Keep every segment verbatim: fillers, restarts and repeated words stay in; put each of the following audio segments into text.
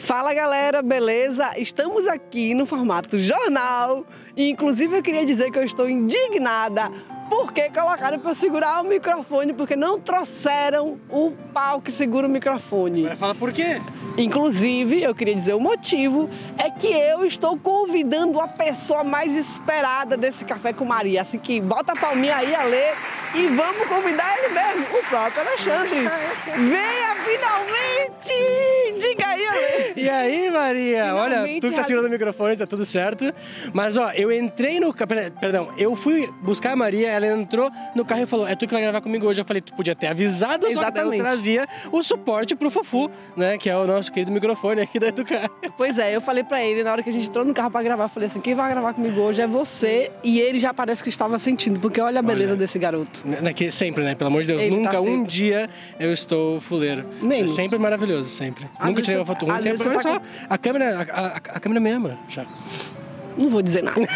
Fala galera, beleza? Estamos aqui no formato jornal e inclusive eu queria dizer que eu estou indignada porque colocaram para segurar o microfone, porque não trouxeram o pau que segura o microfone. Agora fala por quê? Inclusive, eu queria dizer o motivo, é que eu estou convidando a pessoa mais esperada desse Café com Maria. Assim que bota a palminha aí, Ale, e vamos convidar ele mesmo, o próprio Alexandre. Venha finalmente! Diga aí, Ale. E aí, Maria? Finalmente, olha, tu que tá segurando o microfone, tá tudo certo. Mas, ó, eu entrei no... Perdão, eu fui buscar a Maria, ela entrou no carro e falou, é tu que vai gravar comigo hoje. Eu falei, tu podia ter avisado, só que daí eu trazia o suporte pro Fufu, né, que é o nosso querido microfone aqui da Educar. Pois é, eu falei pra ele, na hora que a gente entrou no carro pra gravar, eu falei assim, quem vai gravar comigo hoje é você. E ele já parece que estava sentindo, porque olha a beleza olha, desse garoto. Que, sempre, né? Pelo amor de Deus, ele nunca tá um dia eu estou fuleiro. Menos. Sempre maravilhoso, sempre. Às nunca tirei uma foto ruim, sempre. Olha tá só, com... a câmera, a, a, a câmera me ama, já. Não vou dizer nada.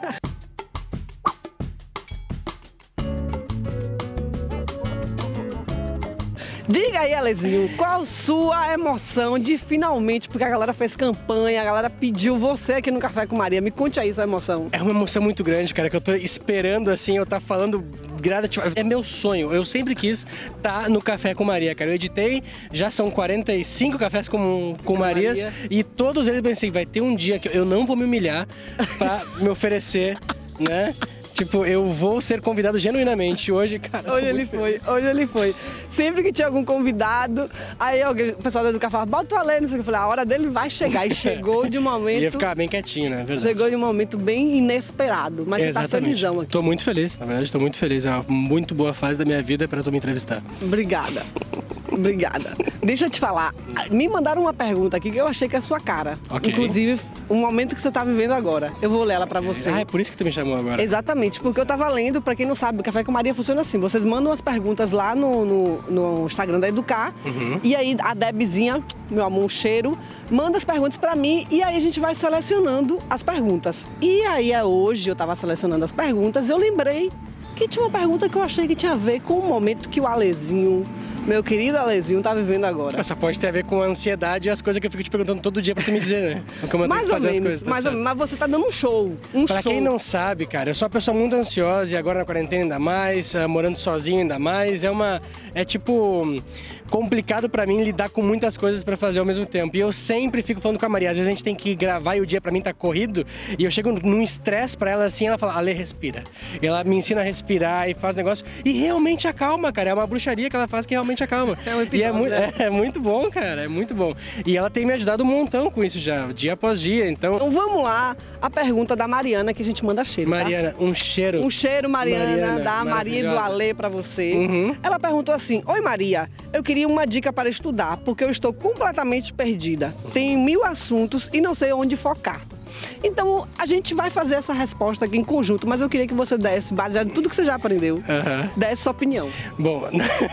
Diga aí, Alezinho, qual sua emoção de finalmente, porque a galera fez campanha, a galera pediu você aqui no Café com Maria. Me conte aí sua emoção. É uma emoção muito grande, cara, que eu tô esperando, assim, eu tá falando gradativamente. É meu sonho, eu sempre quis estar tá no Café com Maria, cara. Eu editei, já são quarenta e cinco cafés com, com Marias, Maria. E todos eles pensei, vai ter um dia que eu não vou me humilhar pra me oferecer, né? Tipo, eu vou ser convidado genuinamente hoje, cara. Hoje ele foi, hoje ele foi. Sempre que tinha algum convidado, aí alguém, o pessoal da Educar fala, bota o Ale, não sei o que. Eu falei, a hora dele vai chegar. E chegou de um momento... Ia ficar bem quietinho, né? Verdade. Chegou de um momento bem inesperado, mas exatamente. Você tá felizão aqui. Tô muito feliz, na verdade, tô muito feliz. É uma muito boa fase da minha vida pra tu me entrevistar. Obrigada. Obrigada. Deixa eu te falar, me mandaram uma pergunta aqui que eu achei que é a sua cara. Okay. Inclusive, o momento que você tá vivendo agora. Eu vou ler ela pra você. Ah, é por isso que tu me chamou agora. Exatamente, porque eu tava lendo, pra quem não sabe, o Café com Maria funciona assim. Vocês mandam as perguntas lá no, no, no Instagram da Educar. Uhum. E aí a Debzinha, meu amor, um cheiro, manda as perguntas pra mim e aí a gente vai selecionando as perguntas. E aí hoje eu tava selecionando as perguntas, eu lembrei que tinha uma pergunta que eu achei que tinha a ver com o momento que o Alezinho, meu querido Alezinho, tá vivendo agora. Essa pode ter a ver com a ansiedade e as coisas que eu fico te perguntando todo dia pra tu me dizer, né? Como eu mais tenho que ou fazer menos, as coisas, tá mais ou menos, mas você tá dando um show, um pra show. Quem não sabe, cara, eu sou uma pessoa muito ansiosa e agora na quarentena ainda mais, uh, morando sozinho ainda mais, é uma... é tipo... complicado pra mim lidar com muitas coisas pra fazer ao mesmo tempo. E eu sempre fico falando com a Maria, às vezes a gente tem que gravar e o dia pra mim tá corrido, e eu chego num estresse pra ela assim, ela fala, Ale, respira. E ela me ensina a respirar e faz negócio, e realmente acalma, cara. É uma bruxaria que ela faz que realmente acalma. É um e é, mu né? é, é muito bom, cara, é muito bom. E ela tem me ajudado um montão com isso já, dia após dia, então... Então vamos lá, a pergunta da Mariana que a gente manda cheiro, Mariana, tá? um cheiro. Um cheiro, Mariana, Mariana da Maria e do Ale pra você. Uhum. Ela perguntou assim, oi Maria, eu queria uma dica para estudar, porque eu estou completamente perdida. Tenho mil assuntos e não sei onde focar. Então, a gente vai fazer essa resposta aqui em conjunto, mas eu queria que você desse, baseado em tudo que você já aprendeu, uhum. desse sua opinião. Bom...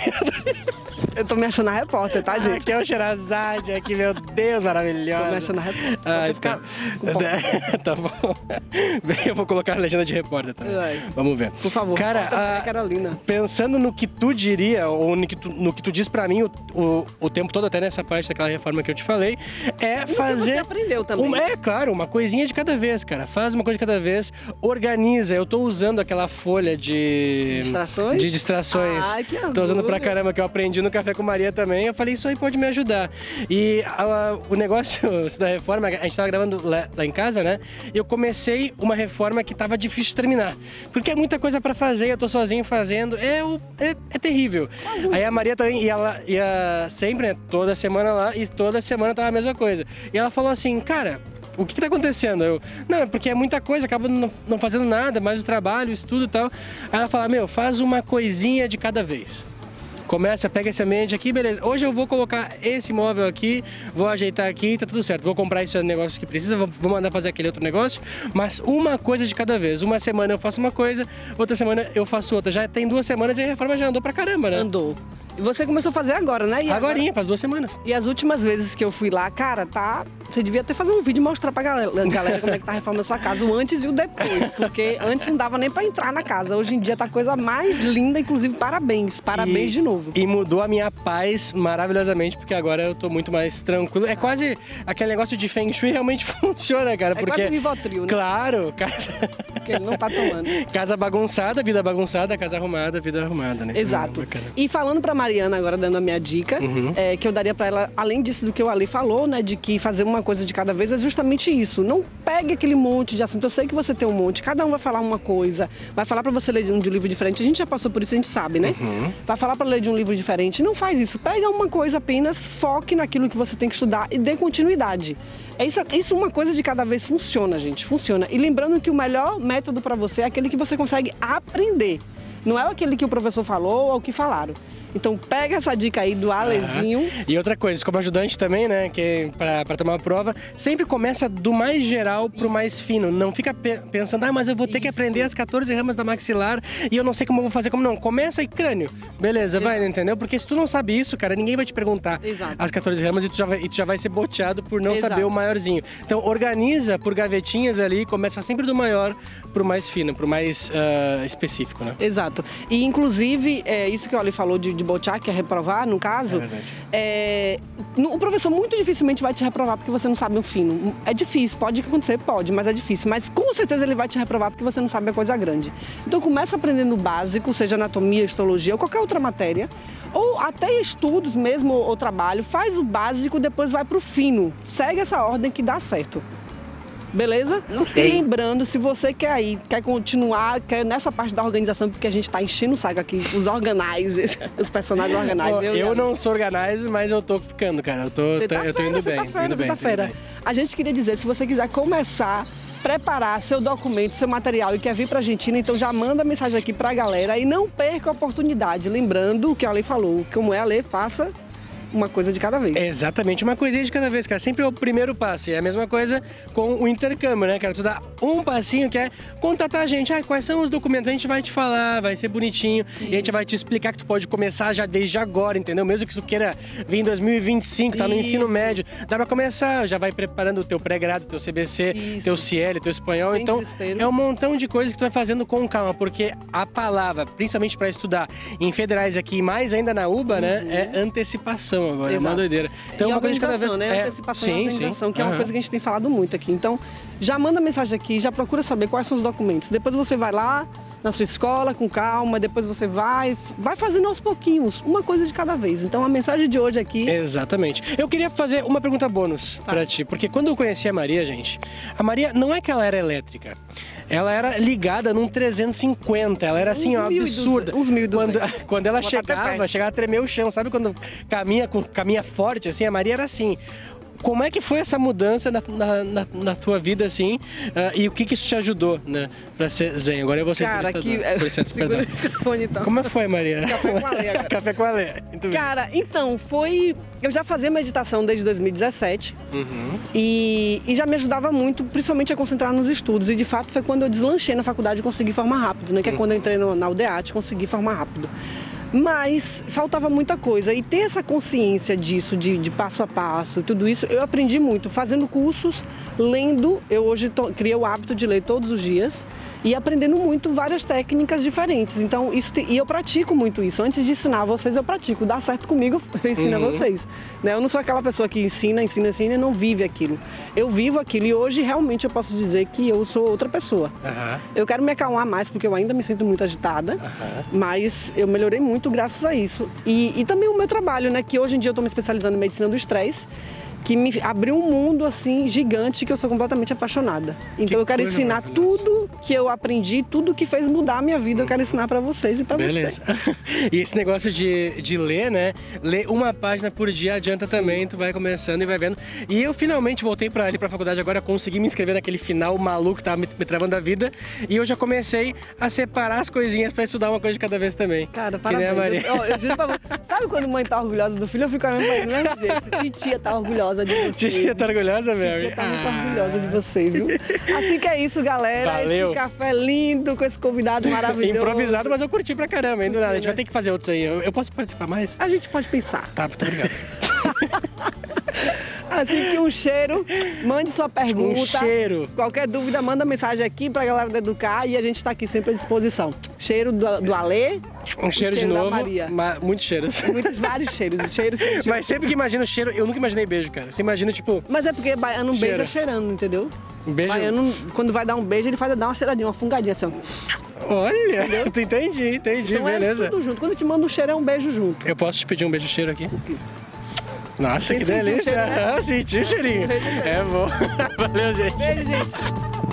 Eu tô me achando a repórter, tá, gente? Aqui é o Sherazade, aqui, meu Deus, maravilhosa. Tô me achando a repórter. Ah, então... Tá bom. Bem, eu vou colocar a legenda de repórter, tá? Vai. Vamos ver. Por favor, cara, a... Carolina. Pensando no que tu diria, ou no que tu, no que tu diz pra mim o, o, o tempo todo, até nessa parte daquela reforma que eu te falei, é no fazer... Que você aprendeu também. Um, é, claro, uma coisinha de cada vez, cara. Faz uma coisa de cada vez, organiza. Eu tô usando aquela folha de... Distrações? De distrações. Ai, que orgulho. Tô usando pra caramba, que eu aprendi no Café com Maria também. Eu falei, isso aí pode me ajudar. E a, a, o negócio da reforma, a gente tava gravando lá, lá em casa, né? E eu comecei uma reforma que tava difícil de terminar. Porque é muita coisa pra fazer, eu tô sozinho fazendo. É, é, é terrível. Uhum. Aí a Maria também ia, lá, ia sempre, né? Toda semana lá, e toda semana tava a mesma coisa. E ela falou assim, cara... O que que tá acontecendo? Eu, não, é porque é muita coisa, acabo não, não fazendo nada, mais o trabalho, estudo e tal. Aí ela fala, meu, faz uma coisinha de cada vez. Começa, pega esse ambiente aqui, beleza. Hoje eu vou colocar esse móvel aqui, vou ajeitar aqui, tá tudo certo. Vou comprar esse negócio que precisa, vou mandar fazer aquele outro negócio, mas uma coisa de cada vez. Uma semana eu faço uma coisa, outra semana eu faço outra. Já tem duas semanas e a reforma já andou pra caramba, né? Andou. E você começou a fazer agora, né? E Agorinha, agora... faz duas semanas. E as últimas vezes que eu fui lá, cara, tá... Você devia até fazer um vídeo e mostrar pra galera, galera como é que tá a reforma da sua casa, o antes e o depois. Porque antes não dava nem pra entrar na casa. Hoje em dia tá a coisa mais linda, inclusive parabéns. Parabéns e, de novo. E mudou a minha paz maravilhosamente, porque agora eu tô muito mais tranquilo. É quase aquele negócio de Feng Shui realmente funciona, cara. É porque... quase o Rivotril, né? Claro, casa... Que ele não tá tomando. Casa bagunçada, vida bagunçada, casa arrumada, vida arrumada, né? Exato. Então, e falando pra Mariana agora, dando a minha dica, uhum. é, que eu daria pra ela, além disso do que o Ali falou, né, de que fazer uma coisa de cada vez, é justamente isso. Não pegue aquele monte de assunto. Eu sei que você tem um monte, cada um vai falar uma coisa, vai falar pra você ler de um de um livro diferente. A gente já passou por isso, a gente sabe, né? Uhum. Vai falar pra ler de um livro diferente. Não faz isso. Pega uma coisa apenas, foque naquilo que você tem que estudar e dê continuidade. É isso, isso uma coisa de cada vez funciona, gente. Funciona. E lembrando que o melhor método pra você é aquele que você consegue aprender. Não é aquele que o professor falou ou que falaram. Então pega essa dica aí do Alezinho. Uhum. E outra coisa, como ajudante também, né, que pra, pra tomar a prova, sempre começa do mais geral pro Isso. mais fino. Não fica pe pensando, ah, mas eu vou ter Isso. que aprender as quatorze ramas da maxilar e eu não sei como eu vou fazer, como não. Começa aí, crânio. Beleza, Exato. vai, entendeu? Porque se tu não sabe isso, cara, ninguém vai te perguntar Exato. as quatorze ramas e tu, já vai, e tu já vai ser boteado por não Exato. saber o maiorzinho. Então organiza por gavetinhas ali, começa sempre do maior pro mais fino, pro mais uh, específico, né? Exato. E inclusive, é, isso que o Ali falou de, de botear, que é reprovar, no caso, é é, o professor muito dificilmente vai te reprovar porque você não sabe o fino. É difícil, pode acontecer, pode, mas é difícil. Mas com certeza ele vai te reprovar porque você não sabe a coisa grande. Então começa aprendendo o básico, seja anatomia, histologia ou qualquer outra matéria, ou até estudos mesmo ou, ou trabalho, faz o básico, depois vai pro fino. Segue essa ordem que dá certo. Beleza? E lembrando, se você quer aí, quer continuar, quer nessa parte da organização, porque a gente tá enchendo o saco aqui, os organizers, os personagens organizers. Eu, eu não sou organizer, mas eu tô ficando, cara. Eu tô, tá eu tô fera, indo bem. Tá fera, indo você bem, tá fera. bem. A gente queria dizer, se você quiser começar, preparar seu documento, seu material e quer vir pra Argentina, então já manda mensagem aqui pra galera e não perca a oportunidade. Lembrando o que a Lei falou, como é a Lei, faça uma coisa de cada vez. Exatamente, uma coisinha de cada vez, cara. Sempre é o primeiro passo. E é a mesma coisa com o intercâmbio, né, cara? Tu dá um passinho que é contatar a gente. Ah, quais são os documentos? A gente vai te falar, vai ser bonitinho. Isso. E a gente vai te explicar que tu pode começar já desde agora, entendeu? Mesmo que tu queira vir em dois mil e vinte e cinco, tá no Isso. ensino médio. Dá pra começar, já vai preparando o teu pré-grado, teu C B C, Isso. teu C L, teu espanhol. Sem então, desespero. É um montão de coisas que tu vai fazendo com calma, porque a palavra, principalmente pra estudar em federais aqui, mais ainda na U B A, uhum. né, é antecipação agora. Exato. É uma doideira. Então, e uma coisa de cada vez. Né? É... Antecipação sim, e organização, sim. que é uhum. uma coisa que a gente tem falado muito aqui. Então, já manda mensagem aqui, já procura saber quais são os documentos. Depois você vai lá na sua escola com calma, depois você vai, vai fazendo aos pouquinhos, uma coisa de cada vez. Então, a mensagem de hoje aqui... Exatamente. Eu queria fazer uma pergunta bônus tá. pra ti, porque quando eu conheci a Maria, gente, a Maria não é que ela era elétrica. Ela era ligada num trezentos e cinquenta, ela era assim, ó, absurda. Uns mil e duzentos. Quando, quando ela chegava, chegava a tremer o chão. Sabe quando caminha, com, caminha forte, assim? A Maria era assim. Como é que foi essa mudança na, na, na, na tua vida, assim? Uh, e o que que isso te ajudou, né? Pra ser zen? Agora eu vou ser Cara, entrevistador. Que... Licença, perdão. Microfone, então. Como foi, Maria? Café com a Lê agora. Café com a Lê. Cara, então, foi... Eu já fazia meditação desde dois mil e dezessete. Uhum. E, e já me ajudava muito, principalmente a concentrar nos estudos. E, de fato, foi quando eu deslanchei na faculdade e consegui formar rápido, né? Que é quando eu entrei no, na U D A T, consegui formar rápido. Mas faltava muita coisa e ter essa consciência disso, de, de passo a passo, tudo isso, eu aprendi muito, fazendo cursos, lendo. Eu hoje tô, criei o hábito de ler todos os dias e aprendendo muito várias técnicas diferentes. Então, isso te, e eu pratico muito isso. Antes de ensinar a vocês, eu pratico. Dá certo comigo, eu ensino uhum. a vocês. Né? Eu não sou aquela pessoa que ensina, ensina, ensina e não vive aquilo. Eu vivo aquilo e hoje realmente eu posso dizer que eu sou outra pessoa. Uhum. Eu quero me acalmar mais porque eu ainda me sinto muito agitada, uhum. mas eu melhorei muito muito graças a isso. E, e também o meu trabalho, né? Que hoje em dia eu estou me especializando em medicina do estresse, que me abriu um mundo, assim, gigante, que eu sou completamente apaixonada. Então que eu quero ensinar tudo que eu aprendi, tudo que fez mudar a minha vida, eu quero ensinar pra vocês e pra Beleza. você. E esse negócio de, de ler, né? Ler uma página por dia adianta Sim. também, tu vai começando e vai vendo. E eu finalmente voltei pra ali pra faculdade agora, consegui me inscrever naquele final maluco que tava me, me travando a vida. E eu já comecei a separar as coisinhas pra estudar uma coisa de cada vez também. Cara, parabéns. Que nem a Maria. Eu, eu, eu juro pra você. Sabe quando mãe tá orgulhosa do filho? Eu fico olhando pra ele do mesmo jeito. Titia tá orgulhosa. orgulhosa de você. Titia tá orgulhosa, Mary? Titia tá muito orgulhosa de você, viu? Assim que é isso, galera. Valeu. Esse café lindo com esse convidado maravilhoso. Improvisado, mas eu curti pra caramba, hein, do nada. A gente vai ter que fazer outros aí. Eu, eu posso participar mais? A gente pode pensar. Tá, muito obrigado. Assim que um cheiro, mande sua pergunta. Um cheiro. Qualquer dúvida, manda mensagem aqui pra galera do Educar e a gente tá aqui sempre à disposição. Cheiro do, do Alê. Um cheiro, cheiro de da novo. Maria. Ma muitos cheiros. Muitos, vários cheiros. Cheiros, cheiros, cheiros. Mas sempre que imagino cheiro, eu nunca imaginei beijo, cara. Você imagina, tipo... Mas é porque baiano Cheiro. beija cheirando, entendeu? Um beijo... Baiano, quando vai dar um beijo, ele faz dar uma cheiradinha, uma fungadinha assim, ó. Olha, tu entendi, entendi, Então beleza. é tudo junto. Quando eu te mando um cheiro, é um beijo junto. Eu posso te pedir um beijo cheiro aqui? Nossa, Você que sentiu o delícia. cheiro, né? Ah, senti o cheirinho. Beijo, beijo. É bom. Valeu, gente. Beijo, gente.